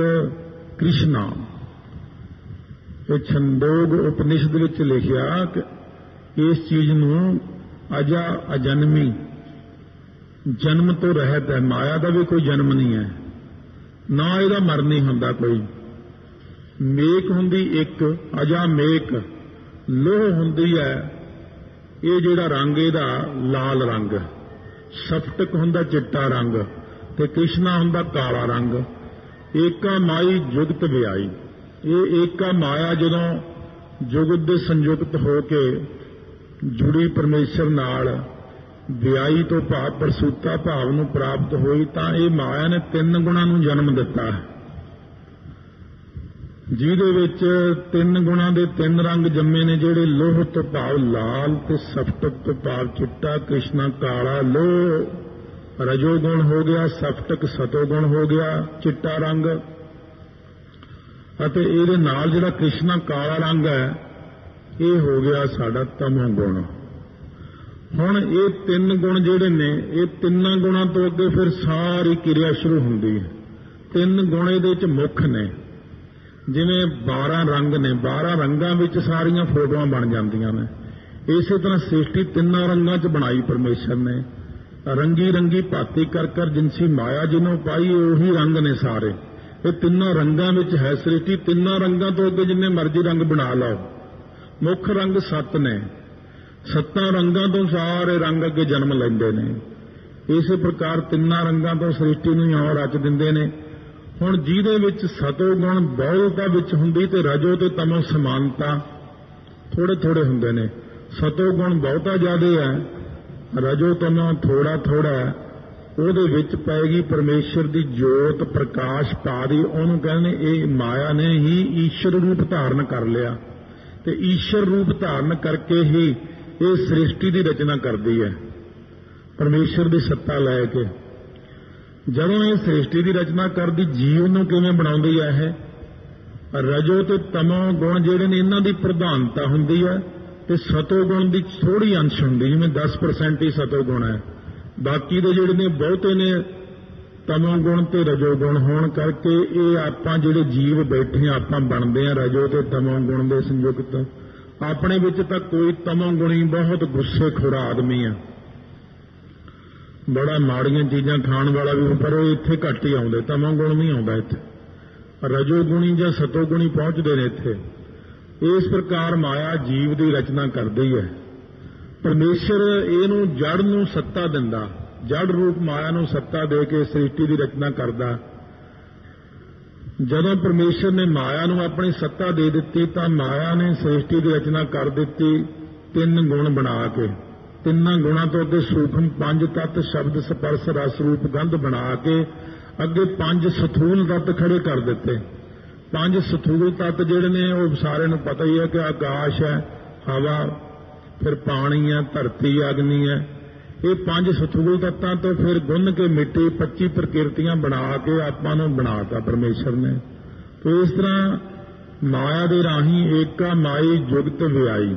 ਕ੍ਰਿਸ਼ਨਾ। ਇਹ ਛੰਦੋਗ ਉਪਨਿਸ਼ਦ ਵਿੱਚ ਲਿਖਿਆ ਕਿ ਇਸ ਚੀਜ਼ ਨੂੰ ਅਜਾ ਅਜਨਮੀ, ਜਨਮ ਤੋਂ ਰਹਿਤ ਹੈ। ਮਾਇਆ ਦਾ ਵੀ ਕੋਈ ਜਨਮ ਨਹੀਂ ਹੈ, ਨਾ ਇਹਦਾ ਮਰਨ ਨਹੀਂ ਹੁੰਦਾ ਕੋਈ। ਮੇਕ ਹੁੰਦੀ ਇੱਕ, ਅਜਾ ਮੇਕ। ਲੋਹ ਹੁੰਦੀ ਹੈ ਇਹ ਜਿਹੜਾ ਰੰਗ ਇਹਦਾ ਲਾਲ ਰੰਗ, ਸਫਟਕ ਹੁੰਦਾ ਚਿੱਟਾ ਰੰਗ, ਤੇ ਕ੍ਰਿਸ਼ਨਾ ਹੁੰਦਾ ਕਾਲਾ ਰੰਗ। ਏਕਾ ਮਾਈ ਜੁਗਤ ਵਿਆਈ। ਇਹ ਏਕਾ ਮਾਇਆ ਜਦੋਂ ਜੁਗਤ ਦੇ ਸੰਯੁਕਤ ਹੋ ਕੇ ਜੁੜੀ ਪਰਮੇਸ਼ਰ ਨਾਲ, ਵਿਆਈ ਤੋਂ ਭਾਵ ਪ੍ਰਸੂਤਾ ਭਾਵ ਨੂੰ ਪ੍ਰਾਪਤ ਹੋਈ, ਤਾਂ ਇਹ ਮਾਇਆ ਨੇ 3 ਗੁਣਾਂ ਨੂੰ ਜਨਮ ਦਿੱਤਾ ਹੈ, ਜਿਹਦੇ ਵਿੱਚ 3 ਗੁਣਾਂ ਦੇ 3 ਰੰਗ ਜੰਮੇ ਨੇ, ਜਿਹੜੇ ਲੋਹ ਤੋਂ ਭਾਵ ਲਾਲ ਤੇ ਸਫਟਕ ਤੋਂ ਭਾਵ ਚਿੱਟਾ, ਕ੍ਰਿਸ਼ਨਾ ਕਾਲਾ। ਲੋਹ ਰਜੋ ਗੁਣ ਹੋ ਗਿਆ, ਸਫਟਕ ਸਤੋ ਗੁਣ ਹੋ ਗਿਆ, ਚਿੱਟਾ ਰੰਗ, ਅਤੇ ਇਹਦੇ ਨਾਲ ਜਿਹੜਾ ਕ੍ਰਿਸ਼ਨਾ ਕਾਲਾ ਰੰਗ ਹੈ ਇਹ ਹੋ ਗਿਆ ਸਾਡਾ ਤਮੋ ਗੁਣ। ਹੁਣ ਇਹ 3 ਗੁਣ ਜਿਹੜੇ ਨੇ, ਇਹ 3 ਗੁਣਾਂ ਤੋਂ ਅੱਗੇ ਫਿਰ ਸਾਰੀ ਕਿਰਿਆ ਸ਼ੁਰੂ ਹੁੰਦੀ ਹੈ। 3 ਗੁਣ ਇਹਦੇ ਵਿੱਚ ਮੁੱਖ ਨੇ, ਜਿਵੇਂ 12 ਰੰਗ ਨੇ, 12 ਰੰਗਾਂ ਵਿੱਚ ਸਾਰੀਆਂ ਫੋਟੋਆਂ ਬਣ ਜਾਂਦੀਆਂ ਨੇ। ਇਸੇ ਤਰ੍ਹਾਂ ਸ੍ਰਿਸ਼ਟੀ 3 ਰੰਗਾਂ 'ਚ ਬਣਾਈ ਪਰਮੇਸ਼ਰ ਨੇ। ਰੰਗੀ ਰੰਗੀ ਭਾਤੀ ਕਰ ਕਰ ਜਿਨਸੀ ਮਾਇਆ ਜਿਹਨੂੰ ਪਾਈ, ਉਹੀ ਰੰਗ ਨੇ ਸਾਰੇ। ਇਹ 3 ਰੰਗਾਂ ਵਿੱਚ ਹੈ ਸ੍ਰਿਸ਼ਟੀ। 3 ਰੰਗਾਂ ਤੋਂ ਅੱਗੇ ਜਿੰਨੇ ਮਰਜ਼ੀ ਰੰਗ ਬਣਾ ਲਓ। ਮੁੱਖ ਰੰਗ 7 ਨੇ, 7 ਰੰਗਾਂ ਤੋਂ ਸਾਰੇ ਰੰਗ ਅੱਗੇ ਜਨਮ ਲੈਂਦੇ ਨੇ। ਇਸੇ ਪ੍ਰਕਾਰ 3 ਰੰਗਾਂ ਤੋਂ ਸ੍ਰਿਸ਼ਟੀ ਨੂੰ ਇਉਂ ਰਚ ਦਿੰਦੇ ਨੇ। ਹੁਣ ਜਿਹਦੇ ਵਿੱਚ ਸਤੋ ਗੁਣ ਬਹੁਲਤਾ ਵਿੱਚ ਹੁੰਦੀ ਤੇ ਰਜੋ ਤੇ ਤਮੋ ਸਮਾਨਤਾ ਥੋੜੇ ਥੋੜੇ ਹੁੰਦੇ ਨੇ। ਸਤੋ ਗੁਣ ਬਹੁਤਾ ਜ਼ਿਆਦਾ ਹੈ, ਰਜੋ ਤਮੋ ਥੋੜਾ ਥੋੜਾ ਹੈ। ਉਹਦੇ ਵਿੱਚ ਪਏਗੀ ਪਰਮੇਸ਼ਰ ਦੀ ਜੋਤ, ਪ੍ਰਕਾਸ਼ ਪਾਦੀ। ਉਹਨੂੰ ਕਹਿੰਦੇ ਇਹ ਮਾਇਆ ਨੇ ਹੀ ਈਸ਼ਰ ਰੂਪ ਧਾਰਨ ਕਰ ਲਿਆ, ਤੇ ਈਸ਼ਰ ਰੂਪ ਧਾਰਨ ਕਰਕੇ ਹੀ ਇਹ ਸ੍ਰਿਸ਼ਟੀ ਦੀ ਰਚਨਾ ਕਰਦੀ ਹੈ ਪਰਮੇਸ਼ਰ ਦੀ ਸੱਤਾ ਲੈ ਕੇ। ਜਦੋਂ ਇਹ ਸ੍ਰਿਸ਼ਟੀ ਦੀ ਰਚਨਾ ਕਰਦੀ, ਜੀਵ ਨੂੰ ਕਿਵੇਂ ਬਣਾਉਂਦੀ ਹੈ ਇਹ? ਰਜੋ ਤੇ ਤਮੋ ਗੁਣ ਜਿਹੜੇ ਨੇ ਇਹਨਾਂ ਦੀ ਪ੍ਰਧਾਨਤਾ ਹੁੰਦੀ ਹੈ, ਤੇ ਸਤੋ ਗੁਣ ਦੀ ਥੋੜੀ ਅੰਸ਼ ਹੁੰਦੀ, ਜਿਵੇਂ 10% ਹੀ ਸਤੋ ਗੁਣ ਹੈ। ਬਾਕੀ ਦੇ ਜਿਹੜੇ ਨੇ ਬਹੁਤੇ ਨੇ ਤਮੋ ਗੁਣ ਤੇ ਰਜੋ ਗੁਣ ਹੋਣ ਕਰਕੇ ਇਹ ਆਪਾਂ ਜਿਹੜੇ ਜੀਵ ਬੈਠੇ ਆ, ਆਪਾਂ ਬਣਦੇ ਆ ਰਜੋ ਤੇ ਤਮੋ ਗੁਣ ਦੇ ਸੰਯੁਕਤ। ਆਪਣੇ ਵਿੱਚ ਤਾਂ ਕੋਈ ਤਮੋ ਗੁਣੀ ਬਹੁਤ ਗੁੱਸੇਖੋਰ ਆਦਮੀ ਆ, ਬੜਾ ਮਾੜੀਆਂ ਚੀਜ਼ਾਂ ਖਾਣ ਵਾਲਾ ਵੀ, ਪਰ ਉਹ ਇੱਥੇ ਘੱਟ ਹੀ ਆਉਂਦੇ, ਤਮੋ ਗੁਣ ਨਹੀਂ ਆਉਂਦਾ ਇੱਥੇ। ਰਜੋ ਗੁਣੀ ਜਾਂ ਸਤੋ ਗੁਣੀ ਪਹੁੰਚਦੇ ਨੇ ਇੱਥੇ। ਇਸ ਪ੍ਰਕਾਰ ਮਾਇਆ ਜੀਵ ਦੀ ਰਚਨਾ ਕਰਦੀ ਹੈ। ਪਰਮੇਸ਼ਰ ਇਹਨੂੰ ਜੜ ਨੂੰ ਸੱਤਾ ਦਿੰਦਾ, ਜੜ ਰੂਪ ਮਾਇਆ ਨੂੰ ਸੱਤਾ ਦੇ ਕੇ ਸ੍ਰਿਸ਼ਟੀ ਦੀ ਰਚਨਾ ਕਰਦਾ। ਜਦੋਂ ਪਰਮੇਸ਼ਰ ਨੇ ਮਾਇਆ ਨੂੰ ਆਪਣੀ ਸੱਤਾ ਦੇ ਦਿੱਤੀ, ਤਾਂ ਮਾਇਆ ਨੇ ਸ੍ਰਿਸ਼ਟੀ ਦੀ ਰਚਨਾ ਕਰ ਦਿੱਤੀ 3 ਗੁਣ ਬਣਾ ਕੇ। 3 ਗੁਣਾਂ ਤੋਂ ਅੱਗੇ ਸੂਖਮ 5 ਤੱਤ ਸ਼ਬਦ ਸਪਰਸ਼ ਰਸ ਰੂਪ ਗੰਧ ਬਣਾ ਕੇ ਅੱਗੇ 5 ਸਥੂਲ ਤੱਤ ਖੜੇ ਕਰ ਦਿੱਤੇ। 5 ਸਥੂਲ ਤੱਤ ਜਿਹੜੇ ਨੇ ਉਹ ਸਾਰਿਆਂ ਨੂੰ ਪਤਾ ਹੀ ਹੈ ਕਿ ਆਕਾਸ਼ ਹੈ, ਹਵਾ, ਫਿਰ ਪਾਣੀ ਹੈ, ਧਰਤੀ, ਅਗਨੀ ਹੈ। ਇਹ 5 ਸਥੂਲ ਤੱਤਾਂ ਤੋਂ ਫਿਰ ਗੁੰਨ ਕੇ ਮਿੱਟੀ 25 ਪ੍ਰਕਿਰਤੀਆਂ ਬਣਾ ਕੇ ਆਪਾਂ ਨੂੰ ਬਣਾਤਾ ਪਰਮੇਸ਼ਰ ਨੇ। ਤੇ ਇਸ ਤਰ੍ਹਾਂ ਮਾਇਆ ਦੇ ਰਾਹੀਂ ਏਕਾ ਮਾਈ ਜੁਗਤ ਵਿਆਈ,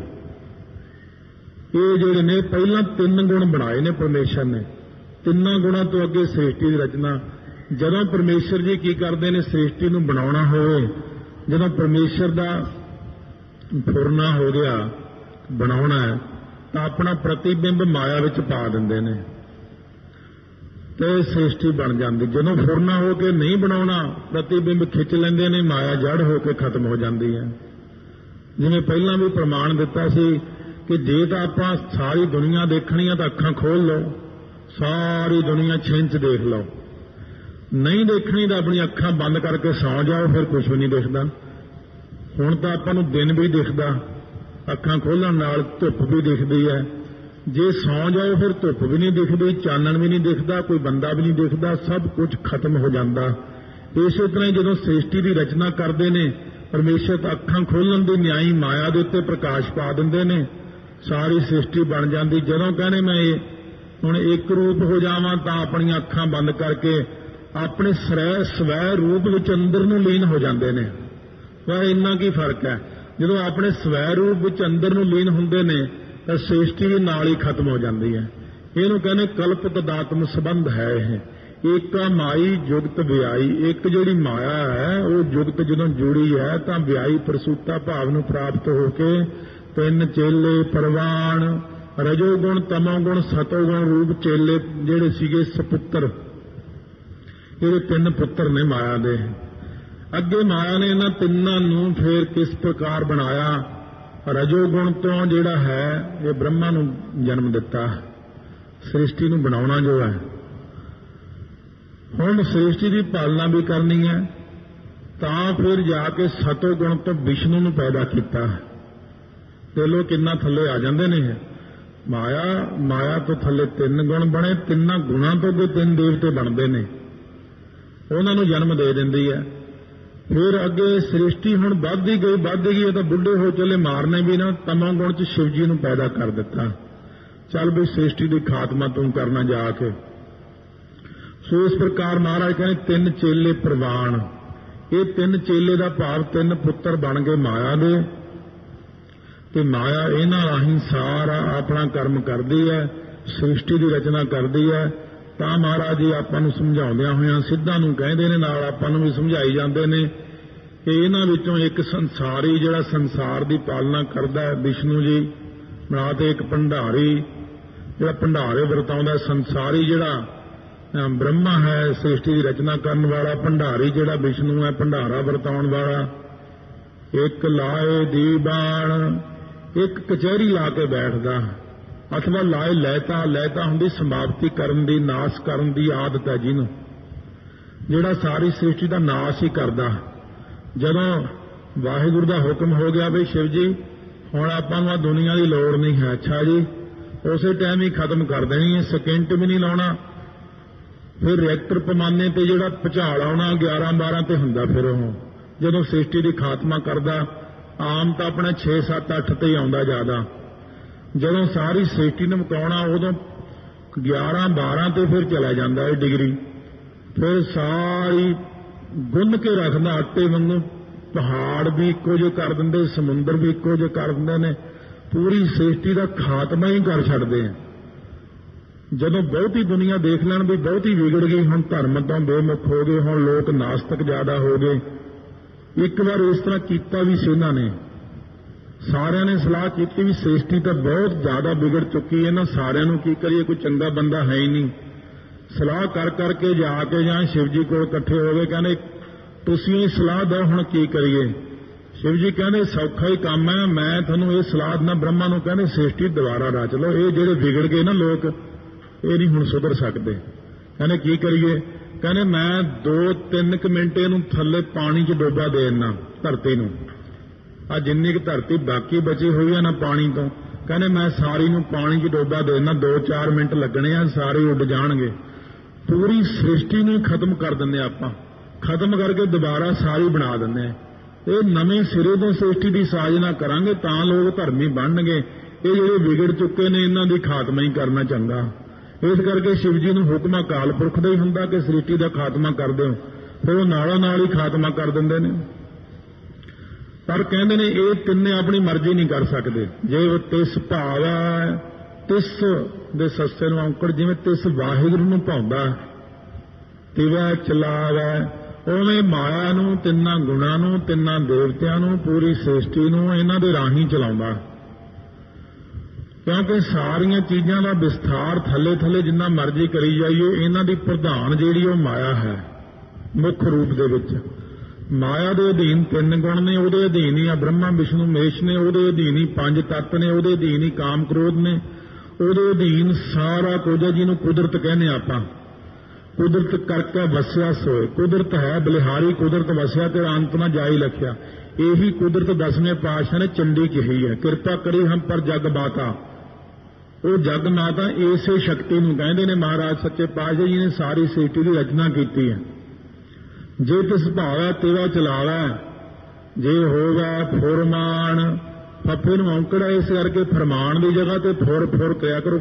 ਇਹ ਜਿਹੜੇ ਨੇ ਪਹਿਲਾਂ 3 ਗੁਣ ਬਣਾਏ ਨੇ ਪਰਮੇਸ਼ਰ ਨੇ। 3 ਗੁਣਾਂ ਤੋਂ ਅੱਗੇ ਸ੍ਰਿਸ਼ਟੀ ਦੀ ਰਚਨਾ। ਜਦੋਂ ਪਰਮੇਸ਼ਰ ਜੀ ਕੀ ਕਰਦੇ ਨੇ, ਸ੍ਰਿਸ਼ਟੀ ਨੂੰ ਬਣਾਉਣਾ ਹੋਵੇ, ਜਦੋਂ ਪਰਮੇਸ਼ਰ ਦਾ ਫੁਰਨਾ ਹੋ ਗਿਆ ਬਣਾਉਣਾ ਹੈ, ਤਾਂ ਆਪਣਾ ਪ੍ਰਤੀਬਿੰਬ ਮਾਇਆ ਵਿੱਚ ਪਾ ਦਿੰਦੇ ਨੇ ਤੇ ਸ੍ਰਿਸ਼ਟੀ ਬਣ ਜਾਂਦੀ। ਜਦੋਂ ਫੁਰਨਾ ਹੋ ਕੇ ਨਹੀਂ ਬਣਾਉਣਾ, ਪ੍ਰਤੀਬਿੰਬ ਖਿੱਚ ਲੈਂਦੇ ਨੇ, ਮਾਇਆ ਜੜ ਹੋ ਕੇ ਖਤਮ ਹੋ ਜਾਂਦੀ ਹੈ। ਜਿਵੇਂ ਪਹਿਲਾਂ ਵੀ ਪ੍ਰਮਾਣ ਦਿੱਤਾ ਸੀ ਕਿ ਜੇ ਤਾਂ ਆਪਾਂ ਸਾਰੀ ਦੁਨੀਆ ਦੇਖਣੀ ਆ ਤਾਂ ਅੱਖਾਂ ਖੋਲ ਲਓ, ਸਾਰੀ ਦੁਨੀਆ ਛਿੰਚ ਦੇਖ ਲਓ। ਨਹੀਂ ਦੇਖਣੀ ਤਾਂ ਆਪਣੀਆਂ ਅੱਖਾਂ ਬੰਦ ਕਰਕੇ ਸੌਂ ਜਾਓ, ਫਿਰ ਕੁਝ ਵੀ ਨਹੀਂ ਦਿਖਦਾ। ਹੁਣ ਤਾਂ ਆਪਾਂ ਨੂੰ ਦਿਨ ਵੀ ਦਿਖਦਾ, ਅੱਖਾਂ ਖੋਲ੍ਹਣ ਨਾਲ ਧੁੱਪ ਵੀ ਦਿਖਦੀ ਹੈ। ਜੇ ਸੌਂ ਜਾਓ ਫਿਰ ਧੁੱਪ ਵੀ ਨਹੀਂ ਦਿਖਦੀ, ਚਾਨਣ ਵੀ ਨਹੀਂ ਦਿਖਦਾ, ਕੋਈ ਬੰਦਾ ਵੀ ਨਹੀਂ ਦਿਖਦਾ, ਸਭ ਕੁਝ ਖਤਮ ਹੋ ਜਾਂਦਾ। ਇਸੇ ਤਰ੍ਹਾਂ ਜਦੋਂ ਸ੍ਰਿਸ਼ਟੀ ਦੀ ਰਚਨਾ ਕਰਦੇ ਨੇ ਪਰਮੇਸ਼ਰ, ਤਾਂ ਅੱਖਾਂ ਖੋਲ੍ਹਣ ਦੀ ਨਿਆਈ ਮਾਇਆ ਦੇ ਉੱਤੇ ਪ੍ਰਕਾਸ਼ ਪਾ ਦਿੰਦੇ ਨੇ, ਸਾਰੀ ਸ੍ਰਿਸ਼ਟੀ ਬਣ ਜਾਂਦੀ। ਜਦੋਂ ਕਹਿੰਦੇ ਮੈਂ ਹੁਣ ਇੱਕ ਰੂਪ ਹੋ ਜਾਵਾਂ, ਤਾਂ ਆਪਣੀਆਂ ਅੱਖਾਂ ਬੰਦ ਕਰਕੇ ਆਪਣੇ ਸਵੈ ਰੂਪ ਵਿੱਚ ਅੰਦਰ ਨੂੰ ਲੀਨ ਹੋ ਜਾਂਦੇ ਨੇ। ਪਰ ਇੰਨਾ ਕੀ ਫਰਕ ਹੈ, ਜਦੋਂ ਆਪਣੇ ਸਵੈ ਰੂਪ ਵਿੱਚ ਅੰਦਰ ਨੂੰ ਲੀਨ ਹੁੰਦੇ ਨੇ ਤਾਂ ਸ੍ਰਿਸ਼ਟੀ ਵੀ ਨਾਲ ਹੀ ਖਤਮ ਹੋ ਜਾਂਦੀ ਹੈ। ਇਹਨੂੰ ਕਹਿੰਦੇ ਕਲਪ ਤਦਾਤਮ ਸੰਬੰਧ ਹੈ। ਇਹ ਏਕਾ ਮਾਈ ਜੁਗਤ ਵਿਆਈ। ਇੱਕ ਜਿਹੜੀ ਮਾਇਆ ਹੈ ਉਹ ਜੁਗਤ ਜਦੋਂ ਜੁੜੀ ਹੈ ਤਾਂ ਵਿਆਈ ਪ੍ਰਸੂਤਾ ਭਾਵ ਨੂੰ ਪ੍ਰਾਪਤ ਹੋ ਕੇ ਤਿੰਨ ਚੇਲੇ ਪ੍ਰਵਾਨ, ਰਜੋਗੁਣ ਤਮੋਗੁਣ ਸਤੋਗੁਣ ਰੂਪ ਚੇਲੇ ਜਿਹੜੇ ਸੀਗੇ ਸਪੁੱਤਰ, ਇਹਦੇ ਤਿੰਨ ਪੁੱਤਰ ਨੇ ਮਾਇਆ ਦੇ। ਅੱਗੇ ਮਾਇਆ ਨੇ ਇਹਨਾਂ ਤਿੰਨਾਂ ਨੂੰ ਫੇਰ ਕਿਸ ਪ੍ਰਕਾਰ ਬਣਾਇਆ? ਰਜੋਗੁਣ ਤੋਂ ਜਿਹੜਾ ਹੈ ਇਹ ਬ੍ਰਹਮਾ ਨੂੰ ਜਨਮ ਦਿੱਤਾ, ਸ੍ਰਿਸ਼ਟੀ ਨੂੰ ਬਣਾਉਣਾ ਜੋ ਹੈ। ਹੁਣ ਸ੍ਰਿਸ਼ਟੀ ਦੀ ਪਾਲਣਾ ਵੀ ਕਰਨੀ ਹੈ, ਤਾਂ ਫਿਰ ਜਾ ਕੇ ਸਤੋਗੁਣ ਤੋਂ ਵਿਸ਼ਨੂੰ ਨੂੰ ਪੈਦਾ ਕੀਤਾ। ਤੇ ਲੋਕ ਕਿੰਨਾ ਥੱਲੇ ਆ ਜਾਂਦੇ ਨੇ। ਮਾਇਆ ਤੋਂ ਥੱਲੇ ਤਿੰਨ ਗੁਣ ਬਣੇ, ਤਿੰਨਾਂ ਗੁਣਾਂ ਤੋਂ ਦੇ ਤਿੰਨ ਦੇਵਤੇ ਬਣਦੇ ਨੇ, ਉਹਨਾਂ ਨੂੰ ਜਨਮ ਦੇ ਦਿੰਦੀ ਹੈ। ਫਿਰ ਅੱਗੇ ਸ੍ਰਿਸ਼ਟੀ ਹੁਣ ਵੱਧਦੀ ਗਈ, ਇਹ ਤਾਂ ਬੁੱਢੇ ਹੋ ਚਲੇ, ਮਾਰਨੇ ਵੀ ਨਾ। ਤਮੋ ਗੁਣ ਚ ਸ਼ਿਵ ਜੀ ਨੂੰ ਪੈਦਾ ਕਰ ਦਿੱਤਾ। ਚੱਲ ਵੀ ਸ੍ਰਿਸ਼ਟੀ ਦੀ ਖਾਤਮਾ ਤੂੰ ਕਰਨਾ ਜਾ ਕੇ। ਸੋ ਇਸ ਪ੍ਰਕਾਰ ਮਹਾਰਾਜ ਕਹਿੰਦੇ ਤਿੰਨ ਚੇਲੇ ਪ੍ਰਵਾਨ। ਇਹ ਤਿੰਨ ਚੇਲੇ ਦਾ ਭਾਵ ਤਿੰਨ ਪੁੱਤਰ ਬਣ ਗਏ ਮਾਇਆ ਦੇ, ਤੇ ਮਾਇਆ ਇਹਨਾਂ ਰਾਹੀਂ ਸਾਰਾ ਆਪਣਾ ਕਰਮ ਕਰਦੀ ਹੈ, ਸ੍ਰਿਸ਼ਟੀ ਦੀ ਰਚਨਾ ਕਰਦੀ ਹੈ। ਤਾਂ ਮਹਾਰਾਜ ਜੀ ਆਪਾਂ ਨੂੰ ਸਮਝਾਉਂਦਿਆਂ ਹੋਇਆਂ ਸਿੱਧਾਂ ਨੂੰ ਕਹਿੰਦੇ ਨੇ, ਨਾਲ ਆਪਾਂ ਨੂੰ ਵੀ ਸਮਝਾਈ ਜਾਂਦੇ ਨੇ ਕਿ ਇਹਨਾਂ ਵਿੱਚੋਂ ਇੱਕ ਸੰਸਾਰੀ ਜਿਹੜਾ ਸੰਸਾਰ ਦੀ ਪਾਲਣਾ ਕਰਦਾ ਹੈ ਵਿਸ਼ਨੂੰ ਜੀ ਬਣਾ, ਤੇ ਇੱਕ ਭੰਡਾਰੀ ਜਿਹੜਾ ਭੰਡਾਰੇ ਵਰਤਾਉਂਦਾ। ਸੰਸਾਰੀ ਜਿਹੜਾ ਬ੍ਰਹਮਾ ਹੈ ਸ੍ਰਿਸ਼ਟੀ ਦੀ ਰਚਨਾ ਕਰਨ ਵਾਲਾ, ਭੰਡਾਰੀ ਜਿਹੜਾ ਵਿਸ਼ਨੂੰ ਹੈ ਭੰਡਾਰਾ ਵਰਤਾਉਣ ਵਾਲਾ। ਇੱਕ ਲਾਏ ਦੀਵਾਨ, ਇੱਕ ਕਚਹਿਰੀ ਲਾ ਕੇ ਬੈਠਦਾ, ਅਥਵਾ ਲਾਏ ਲਹਿਤਾ ਹੁੰਦੀ ਸਮਾਪਤੀ ਕਰਨ ਦੀ, ਨਾਸ਼ ਕਰਨ ਦੀ ਆਦਤ ਹੈ ਜਿਹਨੂੰ, ਜਿਹੜਾ ਸਾਰੀ ਸ੍ਰਿਸ਼ਟੀ ਦਾ ਨਾਸ਼ ਹੀ ਕਰਦਾ। ਜਦੋਂ ਵਾਹਿਗੁਰੂ ਦਾ ਹੁਕਮ ਹੋ ਗਿਆ ਵੀ ਸ਼ਿਵ ਜੀ ਹੁਣ ਆਪਾਂ ਨੂੰ ਆ ਦੁਨੀਆ ਦੀ ਲੋੜ ਨਹੀਂ ਹੈ, ਅੱਛਾ ਜੀ, ਉਸੇ ਟਾਈਮ ਹੀ ਖਤਮ ਕਰ ਦੇਣੀ ਹੈ, ਸਕਿੰਟ ਵੀ ਨਹੀਂ ਲਾਉਣਾ। ਫਿਰ ਰਿਐਕਟਰ ਪੈਮਾਨੇ ਤੇ ਜਿਹੜਾ ਭੁਚਾਲ ਆਉਣਾ 11-12 ਤੇ ਹੁੰਦਾ। ਫਿਰ ਉਹ ਜਦੋਂ ਸ੍ਰਿਸ਼ਟੀ ਦੀ ਖਾਤਮਾ ਕਰਦਾ, ਆਮ ਤਾਂ ਆਪਣਾ 6, 7, 8 ਤੇ ਹੀ ਆਉਂਦਾ ਜ਼ਿਆਦਾ। ਜਦੋਂ ਸਾਰੀ ਸ੍ਰਿਸ਼ਟੀ ਨੂੰ ਮੁਕਾਉਣਾ ਉਦੋਂ 11-12 ਤੇ ਫਿਰ ਚਲਾ ਜਾਂਦਾ ਇਹ ਡਿਗਰੀ। ਫਿਰ ਸਾਰੀ ਗੁੰਨ ਕੇ ਰੱਖਦਾ ਆਟੇ ਵਾਂਗੂ, ਪਹਾੜ ਵੀ ਇੱਕੋ ਜਿਹੇ ਕਰ ਦਿੰਦੇ, ਸਮੁੰਦਰ ਵੀ ਇੱਕੋ ਜਿਹੇ ਕਰ ਦਿੰਦੇ ਨੇ, ਪੂਰੀ ਸ੍ਰਿਸ਼ਟੀ ਦਾ ਖਾਤਮਾ ਹੀ ਕਰ ਛੱਡਦੇ ਆ। ਜਦੋਂ ਬਹੁਤੀ ਦੁਨੀਆ ਦੇਖ ਲੈਣ ਵੀ ਬਹੁਤੀ ਵਿਗੜ ਗਈ, ਹੁਣ ਧਰਮ ਤੋਂ ਬੇਮੁਖ ਹੋ ਗਏ, ਹੁਣ ਲੋਕ ਨਾਸਤਕ ਜ਼ਿਆਦਾ ਹੋ ਗਏ। ਇੱਕ ਵਾਰ ਇਸ ਤਰ੍ਹਾਂ ਕੀਤਾ ਵੀ ਸੀ ਇਹਨਾਂ ਨੇ, ਸਾਰਿਆਂ ਨੇ ਸਲਾਹ ਕੀਤੀ ਵੀ ਸ੍ਰਿਸ਼ਟੀ ਤਾਂ ਬਹੁਤ ਜ਼ਿਆਦਾ ਵਿਗੜ ਚੁੱਕੀ ਹੈ, ਇਹਨਾਂ ਸਾਰਿਆਂ ਨੂੰ ਕੀ ਕਰੀਏ, ਕੋਈ ਚੰਗਾ ਬੰਦਾ ਹੈ ਹੀ ਨਹੀਂ। ਸਲਾਹ ਕਰਕੇ ਜਾ ਕੇ ਜਾਂ ਸ਼ਿਵ ਜੀ ਕੋਲ ਇਕੱਠੇ ਹੋ ਗਏ, ਕਹਿੰਦੇ ਤੁਸੀਂ ਇਹ ਸਲਾਹ ਦਿਓ ਹੁਣ ਕੀ ਕਰੀਏ। ਸ਼ਿਵ ਜੀ ਕਹਿੰਦੇ ਸੌਖਾ ਹੀ ਕੰਮ ਹੈ, ਮੈਂ ਤੁਹਾਨੂੰ ਇਹ ਸਲਾਹ ਦਿੰਦਾ। ਬ੍ਰਹਮਾ ਨੂੰ ਕਹਿੰਦੇ ਸ੍ਰਿਸ਼ਟੀ ਦੁਬਾਰਾ ਰਚ ਲਓ, ਇਹ ਜਿਹੜੇ ਵਿਗੜ ਗਏ ਨਾ ਲੋਕ, ਇਹ ਨਹੀਂ ਹੁਣ ਸੁਧਰ ਸਕਦੇ। ਕਹਿੰਦੇ ਕੀ ਕਰੀਏ? ਕਹਿੰਦੇ ਮੈਂ 2-3 ਮਿੰਟ ਇਹਨੂੰ ਥੱਲੇ ਪਾਣੀ 'ਚ ਡੋਬਾ ਦੇ ਦਿੰਦਾ ਧਰਤੀ ਨੂੰ। ਆ ਜਿੰਨੀ ਕੁ ਧਰਤੀ ਬਾਕੀ ਬਚੀ ਹੋਈ ਹੈ ਨਾ ਪਾਣੀ ਤੋਂ, ਕਹਿੰਦੇ ਮੈਂ ਸਾਰੀ ਨੂੰ ਪਾਣੀ 'ਚ ਡੋਬਾ ਦੇ ਦਿੰਦਾ, 2-4 ਮਿੰਟ ਲੱਗਣੇ ਆ, ਸਾਰੇ ਉੱਡ ਜਾਣਗੇ। ਪੂਰੀ ਸ੍ਰਿਸ਼ਟੀ ਨੂੰ ਖਤਮ ਕਰ ਦਿੰਦੇ ਆਪਾਂ, ਖਤਮ ਕਰਕੇ ਦੁਬਾਰਾ ਸਾਰੀ ਬਣਾ ਦਿੰਦੇ ਆ। ਇਹ ਨਵੇਂ ਸਿਰੇ ਤੋਂ ਸ੍ਰਿਸ਼ਟੀ ਦੀ ਸਾਜਨਾ ਕਰਾਂਗੇ ਤਾਂ ਲੋਕ ਧਰਮੀ ਬਣਨਗੇ। ਇਹ ਜਿਹੜੇ ਵਿਗੜ ਚੁੱਕੇ ਨੇ ਇਹਨਾਂ ਦੀ ਖਾਤਮਾ ਹੀ ਕਰਨਾ ਚੰਗਾ। ਇਸ ਕਰਕੇ ਸ਼ਿਵ ਜੀ ਨੂੰ ਹੁਕਮ ਅਕਾਲ ਪੁਰਖ ਦਾ ਹੀ ਹੁੰਦਾ ਕਿ ਸ੍ਰਿਸ਼ਟੀ ਦਾ ਖਾਤਮਾ ਕਰ ਦਿਓ, ਫਿਰ ਉਹ ਨਾਲੋਂ ਨਾਲ ਹੀ ਖਾਤਮਾ ਕਰ ਦਿੰਦੇ ਨੇ। ਪਰ ਕਹਿੰਦੇ ਨੇ ਇਹ ਤਿੰਨੇ ਆਪਣੀ ਮਰਜ਼ੀ ਨਹੀਂ ਕਰ ਸਕਦੇ। ਜੇ ਤਿਸ ਭਾਵ ਹੈ, ਤਿਸ ਦੇ ਸੱਸੇ ਨੂੰ ਔਂਕੜ, ਜਿਵੇਂ ਤਿਸ ਵਾਹਿਗੁਰੂ ਨੂੰ ਭਾਉਂਦਾ, ਤਿਵੈ ਚਲਾਵੈ, ਉਵੇਂ ਮਾਇਆ ਨੂੰ, ਤਿੰਨਾਂ ਗੁਣਾਂ ਨੂੰ, ਤਿੰਨਾਂ ਦੇਵਤਿਆਂ ਨੂੰ, ਪੂਰੀ ਸ੍ਰਿਸ਼ਟੀ ਨੂੰ ਇਹਨਾਂ ਦੇ ਰਾਹੀਂ ਚਲਾਉਂਦਾ। ਕਿਉਂਕਿ ਸਾਰੀਆਂ ਚੀਜ਼ਾਂ ਦਾ ਵਿਸਥਾਰ ਥੱਲੇ ਜਿੰਨਾ ਮਰਜ਼ੀ ਕਰੀ ਜਾਈਏ, ਇਹਨਾਂ ਦੀ ਪ੍ਰਧਾਨ ਜਿਹੜੀ ਉਹ ਮਾਇਆ ਹੈ। ਮੁੱਖ ਰੂਪ ਦੇ ਵਿੱਚ ਮਾਇਆ ਦੇ ਅਧੀਨ 3 ਗੁਣ ਨੇ, ਉਹਦੇ ਅਧੀਨ ਹੀ ਆ ਬ੍ਰਹਮਾ ਵਿਸ਼ਨੂੰ ਮਹੇਸ਼ ਨੇ, ਉਹਦੇ ਅਧੀਨ ਹੀ 5 ਤੱਤ ਨੇ, ਉਹਦੇ ਅਧੀਨ ਹੀ ਕਾਮ ਕ੍ਰੋਧ ਨੇ, ਉਹਦੇ ਅਧੀਨ ਸਾਰਾ ਕੁਝ, ਜਿਹਨੂੰ ਕੁਦਰਤ ਕਹਿੰਦੇ ਆਪਾਂ। ਕੁਦਰਤ ਕਰਕੇ ਵਸਿਆ ਸੋਏ, ਕੁਦਰਤ ਹੈ ਬਲਿਹਾਰੀ, ਕੁਦਰਤ ਵਸਿਆ ਤੇ ਅੰਤ ਨਾ ਜਾਈ ਲਖਿਆ। ਇਹੀ ਕੁਦਰਤ 10ਵੇਂ ਪਾਤਸ਼ਾਹ ਨੇ ਚੰਡੀ ਕਹੀ ਹੈ, ਕਿਰਪਾ ਕਰੀ ਹਮ ਪਰ ਜਗ ਬਾਤਾ। ਉਹ ਜਗ ਮਾਤਾ ਇਸੇ ਸ਼ਕਤੀ ਨੂੰ ਕਹਿੰਦੇ ਨੇ। ਮਹਾਰਾਜ ਸੱਚੇ ਪਾਤਸ਼ਾਹ ਜੀ ਨੇ ਸਾਰੀ ਸ੍ਰਿਸ਼ਟੀ ਦੀ ਰਚਨਾ ਕੀਤੀ ਹੈ। ਜੇ ਤਿਸ ਭਾਵੈ ਤਿਵਾ ਚਲਾਵੈ, ਜੇ ਹੋਗਾ ਫੁਰਮਾਨ, ਫੱਫੇ ਨੂੰ ਔਂਕੜਾ ਇਸ ਕਰਕੇ ਫਰਮਾਨ ਦੀ ਜਗ੍ਹਾ ਤੇ ਫੁਰ ਕਰਿਆ ਕਰੋ,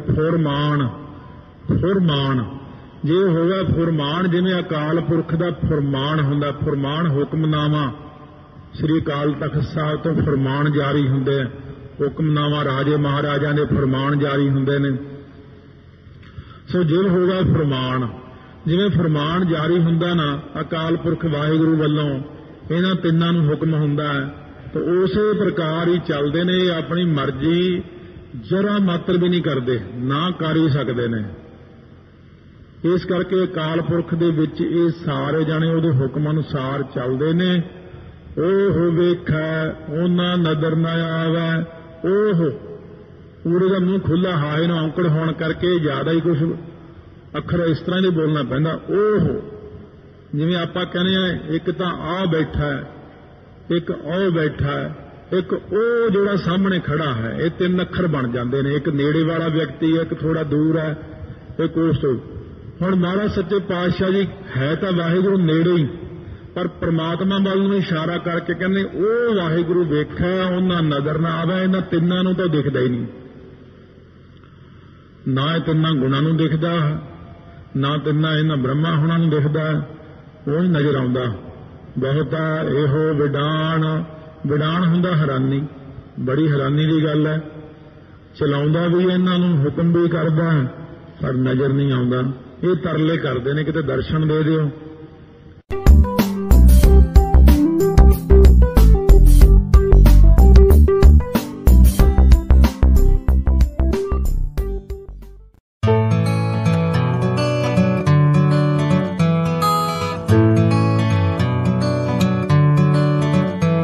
ਫੁਰਮਾਨ। ਜੇ ਹੋਗਾ ਫੁਰਮਾਨ, ਜਿਵੇਂ ਅਕਾਲ ਪੁਰਖ ਦਾ ਫੁਰਮਾਨ ਹੁੰਦਾ, ਫੁਰਮਾਨ ਹੁਕਮਨਾਮਾ, ਸ੍ਰੀ ਅਕਾਲ ਤਖਤ ਸਾਹਿਬ ਤੋਂ ਫੁਰਮਾਨ ਜਾਰੀ ਹੁੰਦੇ ਆ, ਹੁਕਮਨਾਮਾ ਰਾਜੇ ਮਹਾਰਾਜਾਂ ਦੇ ਫੁਰਮਾਨ ਜਾਰੀ ਹੁੰਦੇ ਨੇ। ਸੋ ਜੇ ਹੋਗਾ ਫੁਰਮਾਨ, ਜਿਵੇਂ ਫੁਰਮਾਨ ਜਾਰੀ ਹੁੰਦਾ ਨਾ ਅਕਾਲ ਪੁਰਖ ਵਾਹਿਗੁਰੂ ਵੱਲੋਂ, ਇਹਨਾਂ ਤਿੰਨਾਂ ਨੂੰ ਹੁਕਮ ਹੁੰਦਾ ਹੈ ਤਾਂ ਉਸੇ ਪ੍ਰਕਾਰ ਹੀ ਚੱਲਦੇ ਨੇ। ਇਹ ਆਪਣੀ ਮਰਜ਼ੀ ਜਰਾ ਮਾਤਰ ਵੀ ਨਹੀਂ ਕਰਦੇ, ਨਾ ਕਰ ਹੀ ਸਕਦੇ ਨੇ। ਇਸ ਕਰਕੇ ਅਕਾਲ ਪੁਰਖ ਦੇ ਵਿੱਚ ਇਹ ਸਾਰੇ ਜਾਣੇ ਉਹਦੇ ਹੁਕਮ ਅਨੁਸਾਰ ਚੱਲਦੇ ਨੇ। ਉਹ ਵੇਖੈ ਉਹਨਾਂ ਨਦਰ ਨਾ ਆਵੈ, ਉਹ ਪੂਰੇ ਦਾ ਮੂੰਹ ਖੁੱਲਾ ਹਾਏ ਨੂੰ ਔਂਕੜ ਹੋਣ ਕਰਕੇ ਜ਼ਿਆਦਾ ਹੀ ਕੁਝ ਅੱਖਰ ਇਸ ਤਰ੍ਹਾਂ ਦੇ ਬੋਲਣਾ ਪੈਂਦਾ। ਉਹ ਜਿਵੇਂ ਆਪਾਂ ਕਹਿੰਦੇ ਆ, ਇੱਕ ਤਾਂ ਆ ਬੈਠਾ ਹੈ, ਇੱਕ ਉਹ ਬੈਠਾ ਹੈ, ਇੱਕ ਉਹ ਜਿਹੜਾ ਸਾਹਮਣੇ ਖੜਾ ਹੈ, ਇਹ ਤਿੰਨ ਅੱਖਰ ਬਣ ਜਾਂਦੇ ਨੇ। ਇੱਕ ਨੇੜੇ ਵਾਲਾ ਵਿਅਕਤੀ ਹੈ, ਇੱਕ ਥੋੜਾ ਦੂਰ ਹੈ, ਇੱਕ ਉਸ ਤੋਂ। ਹੁਣ ਮਹਾਰਾਜ ਸੱਚੇ ਪਾਤਸ਼ਾਹ ਜੀ ਹੈ ਤਾਂ ਵਾਹਿਗੁਰੂ ਨੇੜੇ ਹੀ, ਪਰ ਪ੍ਰਮਾਤਮਾ ਵੱਲ ਨੂੰ ਇਸ਼ਾਰਾ ਕਰਕੇ ਕਹਿੰਦੇ ਉਹ ਵਾਹਿਗੁਰੂ ਵੇਖਿਆ ਉਹਨਾਂ ਨਜ਼ਰ ਨਾ ਆਵੇ। ਇਹਨਾਂ ਤਿੰਨਾਂ ਨੂੰ ਤਾਂ ਦਿਖਦਾ ਹੀ ਨਹੀਂ, ਨਾ ਇਹ ਤਿੰਨਾਂ ਗੁਣਾਂ ਨੂੰ ਦਿਖਦਾ, ਨਾ ਤਿੰਨਾਂ ਇਹਨਾਂ ਬ੍ਰਹਮਾ ਹੁਣਾਂ ਨੂੰ ਦਿਖਦਾ, ਉਹ ਹੀ ਨਜ਼ਰ ਆਉਂਦਾ। ਬਹੁਤਾ ਇਹੋ ਵਿਡਾਣ, ਵਿਡਾਣ ਹੁੰਦਾ ਹੈਰਾਨੀ, ਬੜੀ ਹੈਰਾਨੀ ਦੀ ਗੱਲ ਹੈ। ਚਲਾਉਂਦਾ ਵੀ ਇਹਨਾਂ ਨੂੰ, ਹੁਕਮ ਵੀ ਕਰਦਾ, ਪਰ ਨਜ਼ਰ ਨਹੀਂ ਆਉਂਦਾ। ਇਹ ਤਰਲੇ ਕਰਦੇ ਨੇ ਕਿਤੇ ਦਰਸ਼ਨ ਦੇ ਦਿਓ,